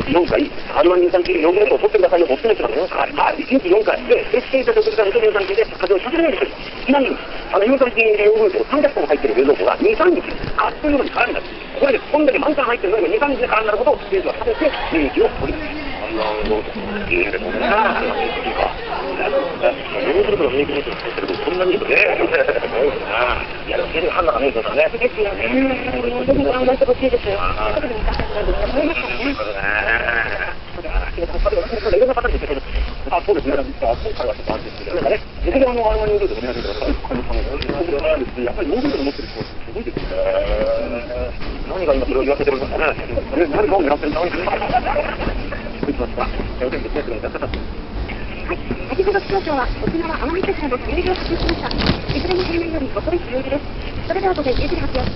4回、R1 乳酸菌4回と取ってくださいよとお勧めしてますね。はい。1日4回。で、エステータ食事から乳酸菌で風邪をさせないようにする。ちなみに、乳酸菌ヨーグルト300個も入ってる冷蔵庫が2、3日、あっという間に空になる。これで、こんだけ満タン入ってるのが2、3日で空になることを先生は食べて、免疫を取ります。ヨーグルトの免疫力を取ってるとそんなにいいとね。いや、手で判断がないですからね。ですよね。ぜひ頑張ってほしいですよ。特に昔からでも思いましたね。いろんな方に言ってくれる。あ、そうですね。今回はちょっと安心してる。ぜひヨーグルトを見てください。やっぱりヨーグルトを持ってる人はすごいですね。何が今それを言わせてるんですかね。何かを狙ってるんだろう先ほど気象庁は沖縄奄美地方の有料を発表しました。いずれも平年より遅い梅雨入りです。それでは午前10時発表。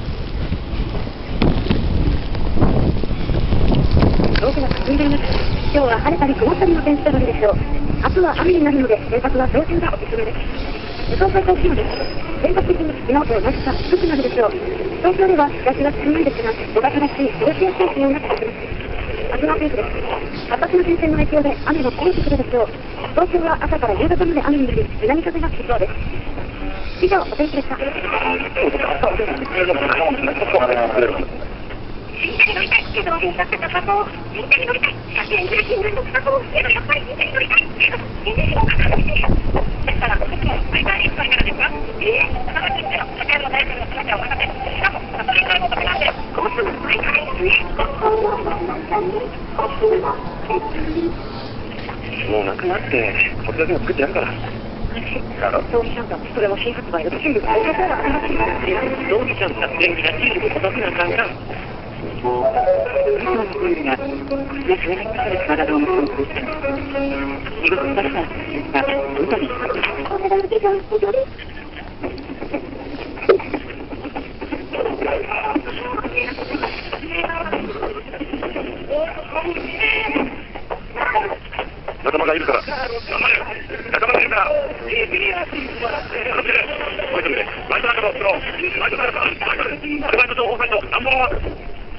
遠くが霞んでいます。今日は晴れたり曇ったりの天気となるでしょう。明日は雨になるので洗濯は早朝がおすすめです。予想最高気温です。全国的に昨日と同じか低くなるでしょう。東京では日差しが少ないですが、5月らしい過ごしやすい気温が続きます。明日の天気です。活発な前線の影響で雨が降りてくるでしょう。東京は朝から夕方まで雨になり、南風が吹きそうです。以上、お天気でした。もうなくなって、これだけも作ってやるから。ドーミちゃんだ、それも新発売のチームがドーミちゃんだ、電気がチームを届くな感が。今の声が、約2ヶ月からどうもそうです。見事だった。本当に。仲間がいるから。仲間がいるから。バイト仲間を作ろう。バイト仲間。アルバイト情報サイト、ナンバーワン。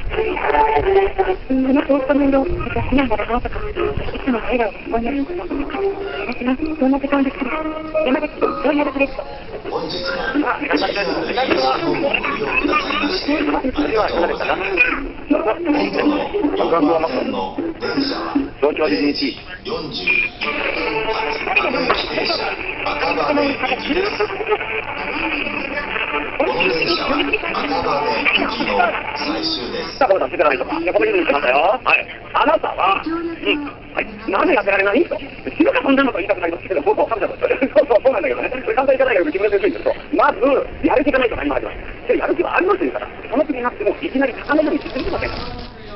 そうした面倒、私なんだろうとか、いつも笑顔、ぼんやり。私はどんな時間ですか。山口、ロイヤルブレッド。 本日も東日本でご利用くださいましてありがとうございます。本日の4番線の電車は0時41分発赤駅停車赤羽行きです。この電車は赤羽行きの最終です。 さあ、これ出せてないとか。ここに言ってましたよ。はい。あなたは、はい。なぜやってられないと。死ぬかそんなのと言いたくなりますけど、そうなんだけどね。それ簡単にいかないけど、木村先生に言うと、まず、やる気がないと何もありません。やる気はありますから、その気になっても、いきなり高めのように進んできませんから。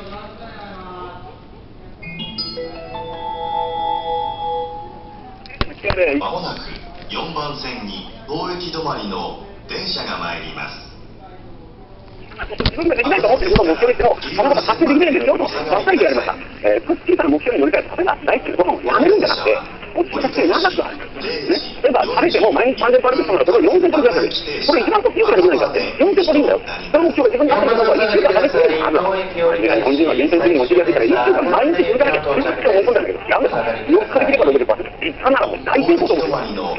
まもなく4番線に当駅止まりの電車が参ります。 自分ができないと思っていることを目標にしても、そのこと達成できないんですよと、3回言われました。小さな目標に乗り換えて食べないっていうことをやめるんじゃなくて、大きく達成長くある。例えば、食べても毎日3000歩歩く人なら、それを4000歩ぐらいする。これ一番と強くできないかって、4000歩でいいんだよ。その目標が自分に合ってることは1週間食べ続けるはずだ。日本人は原点的に落ちやすいから、1週間毎日続かなきゃ10キロも飛んだんだけど、やめた。4日できれば60%。立派ならもう大成功と思います。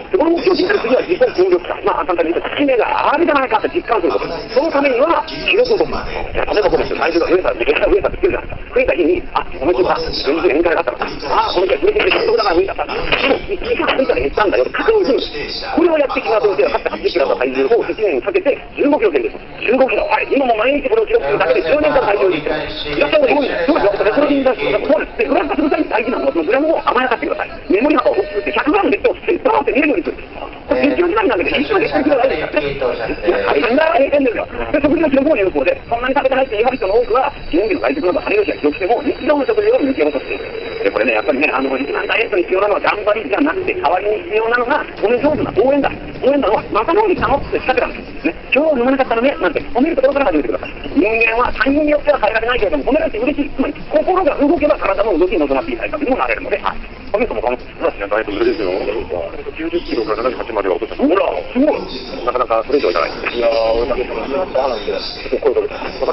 この目標を実施する次は自己効力感。まあ、簡単に言うと、効き目があるじゃないかって実感すること。そのためには、記録を取る。例えば僕ですよ、体重が増えたってつけるじゃないですか。増えた日に、あ、この日は全然限界があったのか。あ、この日は増えてきて100だから増えたんだ。でも、1時間増えたら減ったんだよ。確認する。これをやってきますので、かつて80キロの体重を1年かけて15キロ減です。15キロ。はい、今も毎日これを記録するだけで10年間体重を維持してる。いらっしゃると思うんです。そうですよ。レコーディング出してください。で、グラフ化するために大事なのは、そのグラムを甘やかしてください。メモリ幅を大きくして100グラムでってセットアウト見えるようにする。これ緊急事態なんだけど、一緒にしてください。大変な影響ですよ。で、食事の記録も有効で、そんなに食べてないって言われる人の多くは、記念日の外食など晴れ時が記録しても、日常の食事を抜け落としている。で、これね、やっぱりね、一番ダイエットに必要なのは頑張りじゃなくて、代わりに必要なのが、褒め上手な応援だ。応援だのは、また飲んできたのって仕掛けたんですね。今日飲まなかったのね、なんて褒めるところから始めてください。人間は他人によっては変えられないけれども、褒められて嬉しい。つまり、心が動けば体の動きに臨まっていい体格にもなれるので、はい。 そもそも素晴らしいダイエットですよ。90キロから78までは落とした。ほら、すごい。なかなかそれ以上いかない。いやー、俺だけ声かけて。分かってる。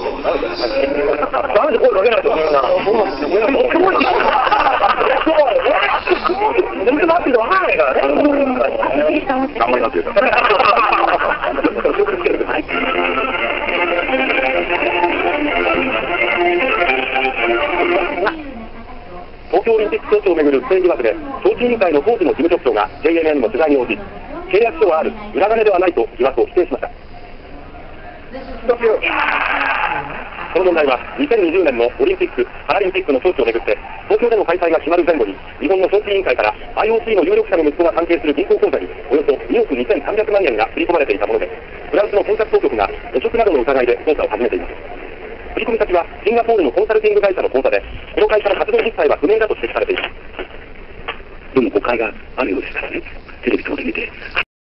なんで声かけないと思うな。全然待ってて分からないからね。頑張りますよ。東京オリンピック招致をめぐる不正疑惑で、招致委員会の当時の事務局長が JNN の取材に応じ、契約書はある、裏金ではないと疑惑を否定しました。この問題は2020年のオリンピック・パラリンピックの招致をめぐって、東京での開催が決まる前後に、日本の招致委員会から IOC の有力者の息子が関係する銀行口座におよそ2億2300万円が振り込まれていたもので、フランスの検察当局が汚職などの疑いで捜査を始めています。振込先はシンガポールのコンサルティング会社の口座で、この会社の活動実態は不明だと指摘されています。でも誤解があるようですからね、テレビ等で見て。